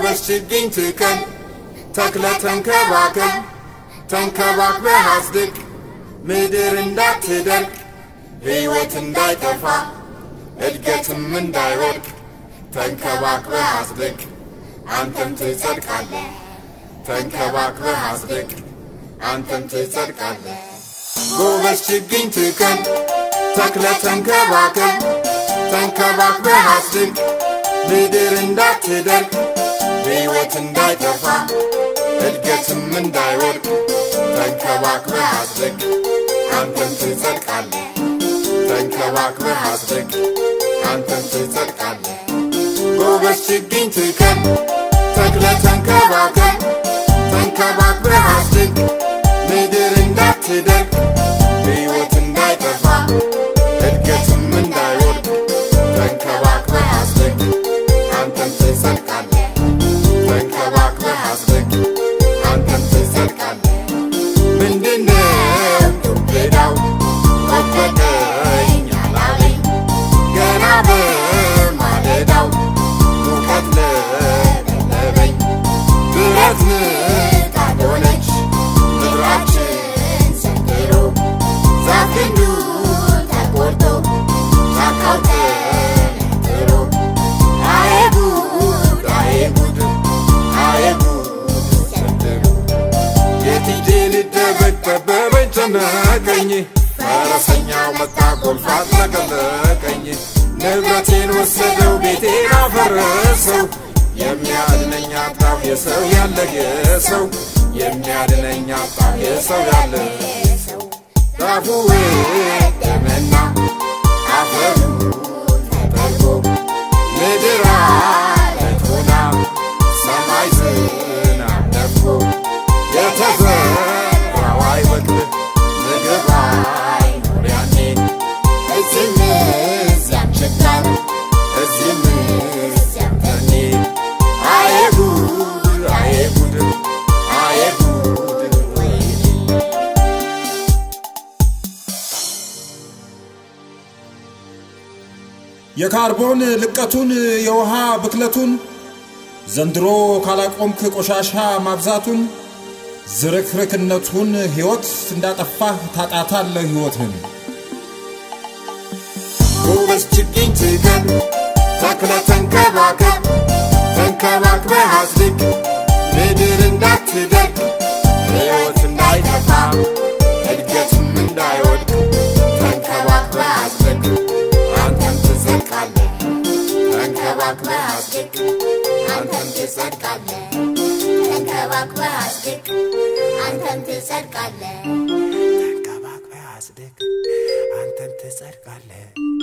ጎበዝ ችግኝ ትከል ተክለ ተንከባክበህ አጽድቅ ምድር እንዳትደርቅ ሕይወት እንዳይጠፋ እድገትም እንዳይወድቅ ተንከባክበህ አጽድቅ አንተም ትጸድቃለህ ተንከባክበህ አጽድቅ አንተም ትጸድቃለህ ጎበዝ ችግኝ ትከል ተክለ ተንከባክበህ አጽድቅ ምድር እንዳትደርቅ ሕይወት እንዳይጠፋ እድገትም እንዳይወድቅ ተንከባክበህ አጽድቅ አንተም ትጸድቃለህ ተንከባክበህ አጽድቅ አንተም ትጸድቃለህ ጎበዝ ችግኝ ትከል ተክለ ተንከባክበህ አጽድቅ ምድር እንዳትደርቅ ሕይወት እንዳይጠፋ እድገትም እንዳይወድቅ ተንከባክበህ አጽድቅ አንተም ትጸድቃለህ ተንከባክበህ አጽድቅ አንተም ትጸድቃለህ ምንድነው ዱቤዳው ወደቀኝ አላለኝ ገና በማለዳው ሙቀት ለበለበኝ ብረት ንጣድ ሆነች ምድራችን ሰንድሮ ዛፍ ግንዱ ተቆርጦ ጫካው ተነጥሮ አይ ጉድ ዘንድሮ የት ሄጄ ልደበቅ ጠበበኝ ጨነቀኝ ፈረሰኛው መጣ ጎልፍ አጥለቀለቀኝ ንብረቴን ወሰደው ቤቴን አፈረሰው የሚያድነኝ አጣሁ የሰው ያለ የሰው የሚያድነኝ አጣሁ የሰው ያለ የሰው ዛፉ ወደመና አፈሩ ተጠርጎ ምድር አለት ሆና ሰማይ ዝናብ ነፍጎ የተዘራው አይበቅል ምግብ አይኖር ያኔ እዚህም እዚያም ችጋር እዚህም እዚያም ጠኔ አይ ጉድ ወይኔ የካርቦን ልቀቱን የውሃ ብክለቱን ዘንድሮ ካላቆምክ ቆሻሻ ማብዛቱን ዝርክርክነቱን ሕይወት እንዳጠፋህ ታጣታለህ ሕይወትን ጎበዝ ችግኝ ትከል ተክለ ተንከባክበህ አጽድቅ ምድር እንዳትደርቅ ሕይወት እንዳይጠፋ እድገትም እንዳይወድቅ ተንከባክበህ አጽድቅ አንተም ትጸድቃለህ ተንከባክበህ አጽድቅ አንተም ትጸድቃለህ ተንከባክበህ አጽድቅ አንተም ትጸድቃለህ ተንከባክበህ አጽድቅ አንተም ትጸድቃለህ